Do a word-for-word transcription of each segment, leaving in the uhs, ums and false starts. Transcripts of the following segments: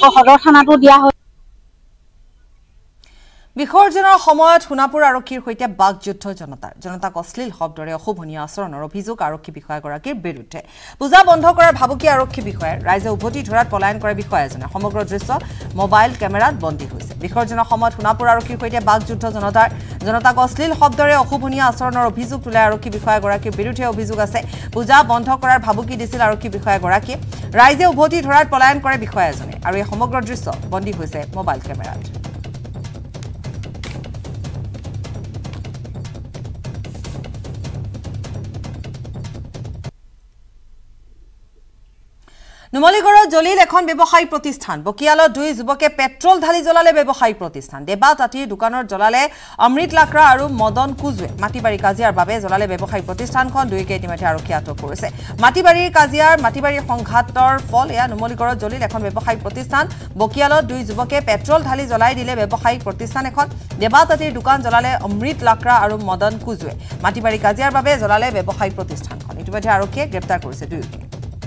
সদৰ থানাটো দিয়া হয় বিসৰ্জনৰ সময়ত সোনাপুৰ আৰক্ষীৰ সৈতে বাকযুদ্ধ জনতাৰ জনতাক অশ্লীল শব্দৰে অশোভনীয় আচৰণৰ অভিযোগ আৰক্ষী বিষয়াগৰাকীৰ বিৰুদ্ধে পূজা বন্ধ কৰাৰ ভাবুকি আৰক্ষী বিষয়াৰ ৰাইজে উভতি ধৰাত পলায়ন কৰা বিষয়াজনে সমগ্ৰ দৃশ্য মোবাইল কেমেৰাত বন্দী হৈছে বিসৰ্জনৰ সময়ত সোনাপুৰ আৰক্ষীৰ সৈতে বাকযুদ্ধ জনতাৰ জনতাক অশ্লীল শব্দৰে অশোভনীয় আচৰণৰ অভিযোগ তোলে আৰক্ষী বিষয়াগৰাকীৰ বিৰুদ্ধে অভিযোগ আছে পূজা বন্ধ কৰাৰ ভাবুকি দিছিল আৰক্ষী বিষয়াগৰাকীয়ে ৰাইজে উভতি ধৰাত পলায়ন কৰে বিষয়াজনে আৰু এই সমগ্ৰ দৃশ্য বন্দী হৈছে মোবাইল কেমেৰাত নুমলীগড়ত জ্বলিল এখন ব্যৱসায়িক প্ৰতিষ্ঠান বকিয়ালত দুই যুৱকে পেট্ৰল ঢালি জ্বলালে ব্যৱসায়িক প্ৰতিষ্ঠান দেবা তাঁতিৰ দোকানৰ জ্বলালে অমৃত লাকৰা আৰু মদন কুজুৱে মাটিবাৰী কাজিয়াৰ বাবে জ্বলালে ব্যৱসায়িক প্ৰতিষ্ঠানখন দুইকে ইতিমধ্যে আৰক্ষীয়ে আটক কৰিছে মাটিবাৰীৰ কাজিয়াৰ মাটিবাৰীৰ সংঘাতৰ ফল এয়া নুমলীগড়ত জ্বলিল এখন ব্যৱসায়িক প্ৰতিষ্ঠান বকিয়ালত দুই যুৱকে পেট্ৰল ঢালি জ্বলাই দিলে ব্যৱসায়িক প্ৰতিষ্ঠান এখন দেবা তাঁতিৰ দোকান জ্বলালে অমৃত লাকৰা আৰু মদন কুজুৱে মাটিবাৰী কাজিয়াৰ বাবে জ্বলালে ব্যৱসায়িক প্ৰতিষ্ঠানখন ইতিমধ্যে আৰক্ষীয়ে গ্ৰেপ্তাৰ কৰিছে দুয়োকে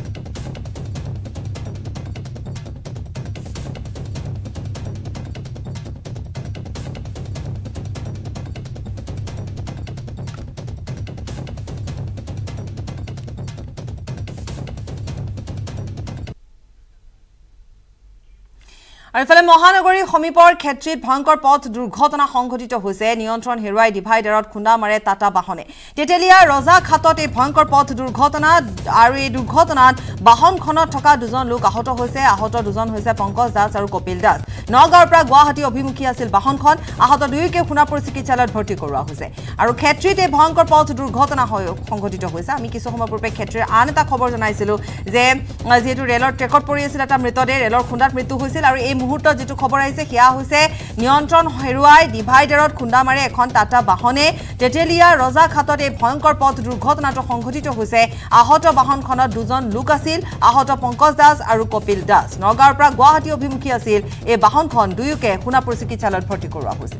আৰু ইফালে মহানগৰী সমীপৰ ক্ষেত্ৰীত ভয়ংকৰ পথ দুৰ্ঘটনা সংঘটিত হৈছে নিয়ন্ত্ৰণ হেৰুৱাই ডিভাইডাৰত খুন্দা মাৰে টাটা বাহনে তেতেলিয়া ৰজা খাটত এই ভয়ংকৰ পথ দুৰ্ঘটনা আৰু এই দুৰ্ঘটনাত বাহনখনত থকা দুজন লোক আহত হৈছে আহত দুজন হৈছে পংকজ দাস আৰু কপিল দাস নগাঁৱৰ পৰা গুৱাহাটী অভিমুখী আছিল বাহনখন আহত দুয়োকে সোণাপুৰ চিকিৎসালয়ত ভৰ্তি কৰোৱা হৈছে আৰু ক্ষেত্ৰীত এই ভয়ংকৰ পথ দুৰ্ঘটনা সংঘটিত হৈছে আমি কিছু সময় পূৰ্বে ক্ষেত্ৰীৰ আন এটা খবৰ জনাইছিলো যে যেহেতু ৰেলৰ ট্ৰেকত পৰি আছিল এটা মৃতদেহ ৰেলৰ খুন্দাত মৃত্যু হৈছিল আৰু এই মুহূৰ্তত যেটো খবৰ আহিছে হিয়া হৈছে নিয়ন্ত্ৰণ হেৰুৱাই ডিভাইডাৰত খুন্দা মাৰে এখন টাটা বাহনে তেতেলিয়া ৰজা খাটত এই ভয়ংকৰ পথ দুৰ্ঘটনাটো সংঘটিত হৈছে আহত বাহনখনত দুজন লোক আছিল আহত পংকজ দাস আৰু কপিল দাস নগাঁৱৰ পৰা গুৱাহাটী অভিমুখী আছিল এই বাহনখন দুয়োকে সোণাপুৰ চিকিৎসালয়ত ভৰ্তি কৰোৱা হৈছে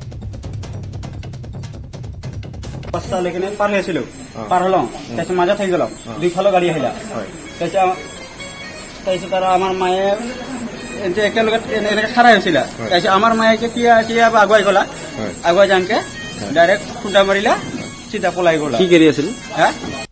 পাঁচটা লেকিনে পাৰ হৈছিল পাৰ হলং তাৰপিছত মাজত থাকি গল দুইফালৰ গাড়ী আহিলা তাৰপিছত তাৰপিছত আৰু আমাৰ মায়ে একেলগে এনেকে খাৰা হৈছিল তাৰপিছত আমাৰ মায়ে কেতিয়া এতিয়া আগুৱাই গলা আগুৱাই যাওঁতে ডাইৰেক্ট খুন্দা মাৰিলা চিধা পলাই গলা কি গাড়ী আছিল হা